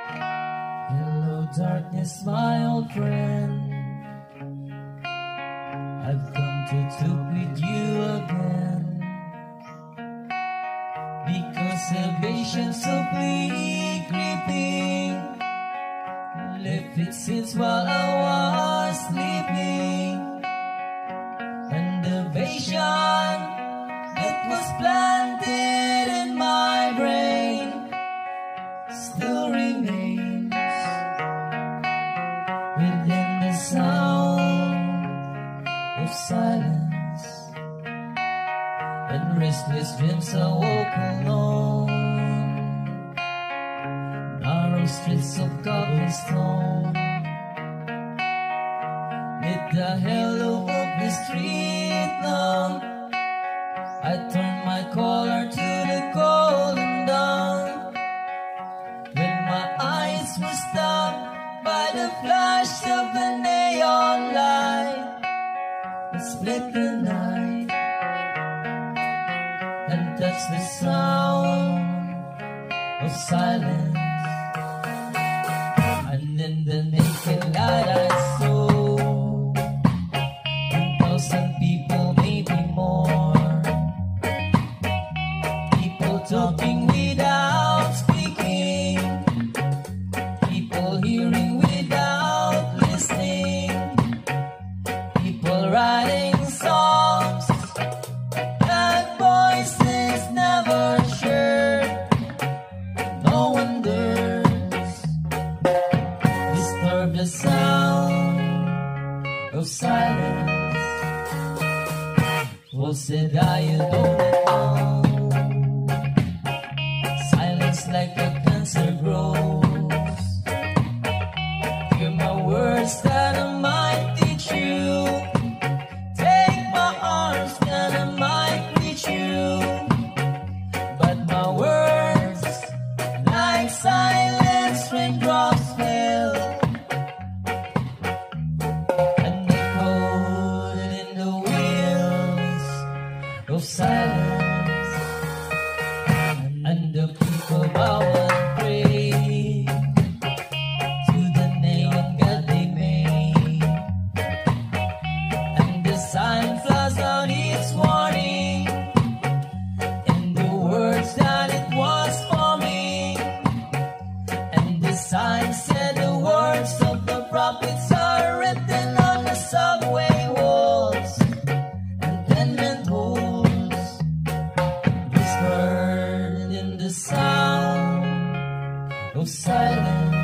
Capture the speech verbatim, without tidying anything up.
Hello darkness, my old friend, I've come to talk with you again, because salvation softly creeping left its sins while I was sleeping, and the vision that was planted in my brain still remains within the sound of silence, and restless dreams awoke alone, narrow streets of cobblestone, with the halo of the street lamp, I turned my collar to the cold and dawn, when my eyes were stopped by the flash of the neon light that split the night and touched the sound of silence. And in the naked light I saw ten thousand people, maybe more, people talking without speaking, people hearing without listening, people writing songs that voices never shared. No wonders disturb the sound of silence. Who said I you don't know? Silence like a cancer grows. Hear my words that I might teach you. Take my arms that I might reach you. But my words, like silence, raindrops fell, and echoed in the wheels of silence. And the people bow and pray to the name of God they made, and the sign flies out its warning in the words that it was forming, and the sign said the words of the prophets are written on the subway walls and tenement halls, whispered in the sound of silence.